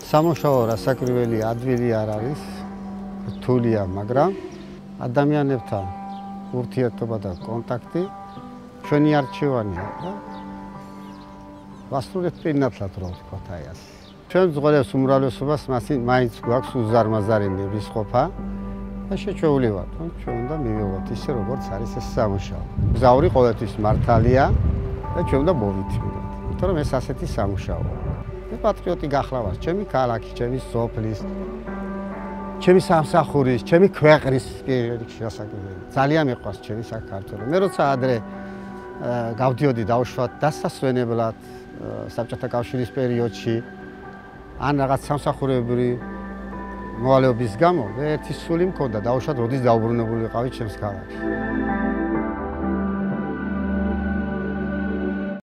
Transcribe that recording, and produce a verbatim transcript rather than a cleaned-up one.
სამუშაო რასაკვირველი ადვილი არ არის, რთულია, მაგრამ ადამიანებთან ურთიერთობა და კონტაქტი ჩვენი არჩევანია და ვასრულებთ პირნათლად, რა ვთქვათ, აი ასე. ჩვენ ზღერებს უმრავლესობას მაინც გვაქვს უზარმაზარი ნებისყოფა და შეჩვეული ვართ, რომ ჩვენ უნდა მივიღოთ ისე, როგორც არის ეს სამუშაო. გზავრი ყოველთვის მართალია და ჩვენ უნდა მოვითმინოთ, იმიტომ რომ ეს ასეთი სამუშაოა. მე პატრიოტი გახლა ვარ, ჩემი ქალაქის, ჩემი სოფლის, ჩემი სამსახურის, ჩემი ქვეყნის პირიქით გასაგებია. ძალიან მიყვარს ჩემი საქართველო. მე როცა ადრე გავდიოდი დავუშვათ დასასვენებლად საბჭოთა კავშირის პერიოდში ან რაღაც სამსახურებრივი მოვალეობის გამო მე ერთი სული მქონდა დავუშვათ როდის დაუბრუნებული ვიყავი ჩემს ქალაქში.